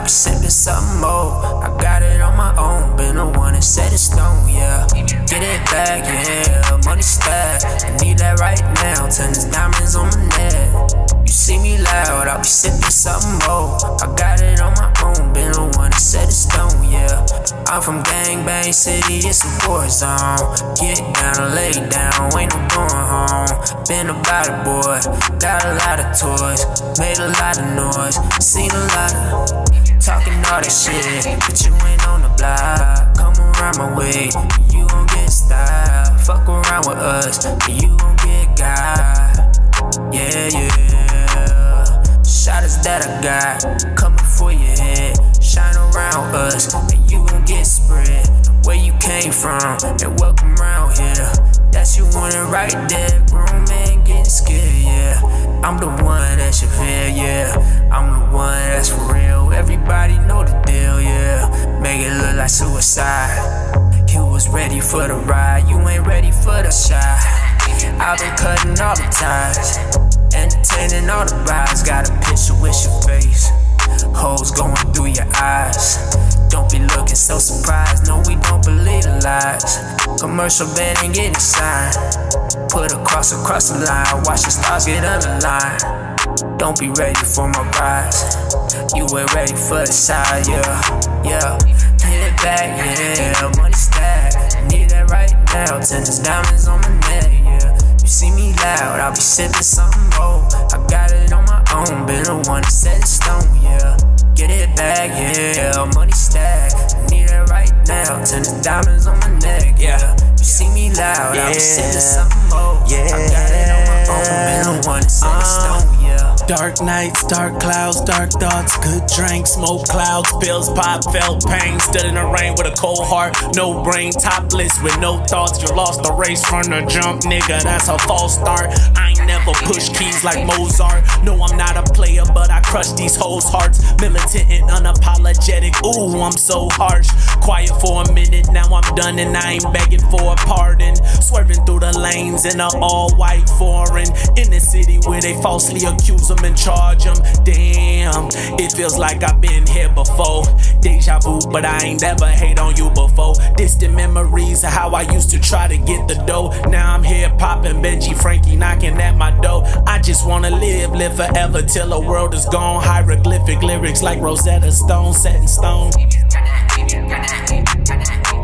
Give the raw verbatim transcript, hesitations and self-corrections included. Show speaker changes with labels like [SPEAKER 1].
[SPEAKER 1] be sipping something more. I got it on my own, been the one that set it stone, yeah. Get it back, yeah, money stack. I need that right now, turn these diamonds on my neck. You see me loud, I be sipping something more. I got it on my own, been the one that set it stone, yeah. I'm from Gangbang City, it's a war zone. Get down and lay down, ain't no going home. Been about it, boy, got a lot of toys, made a lot of noise, seen a lot of talking all that shit, but you ain't on the block. Come around my way, you gon' get style. Fuck around with us, you gon' get got. Yeah, yeah. Shotters that I got coming for your head, shine around us, and you gon' get spread. Where you came from, and welcome around here. That's you want it right there, grown man getting scared, yeah. I'm the one that should feel, yeah. I'm the one that's for real. Everybody know the deal, yeah. Make it look like suicide. You was ready for the ride, you ain't ready for the shot. I've been cutting all the ties, entertaining all the vibes. Got a picture with your face, hoes going through your eyes. Don't be looking so surprised, no, we don't believe the lies. Commercial band ain't getting signed. Put a cross across the line, watch the stars get underlined. Don't be ready for my rise, you ain't ready for the side, yeah, yeah. Get it back, yeah, money stack. Need that right now, turn these diamonds on my neck, yeah. You see me loud, I'll be sipping something more. I got it on my own, been the one that set it stone, yeah. Get it back, yeah, money stack. Need it right now, turn the diamonds on my neck, yeah. You see me loud, yeah. I'll be sipping something more. Yeah. I got it on my own, been the one that set it stone, yeah.
[SPEAKER 2] Dark nights, dark clouds, dark thoughts, good drink, smoke clouds, pills pop, felt pain, stood in the rain with a cold heart, no brain, topless with no thoughts. You lost the race from the jump, nigga, that's a false start. I ain't never push keys like Mozart. No, I'm not a player, but I crush these hoes' hearts. Militant and unapologetic, ooh, I'm so harsh. Quiet for a minute, now I'm done and I ain't begging for a pardon. Swerving through the lanes in an all-white foreign, in the city where they falsely accuse them and charge them. Damn, it feels like I've been here before. Deja vu, but I ain't never hate on you before. Distant memories of how I used to try to get the dough. Now I'm here popping Benji Frankie knocking at my door. I just wanna live, live forever till the world is gone. Hieroglyphic lyrics like Rosetta Stone set in stone.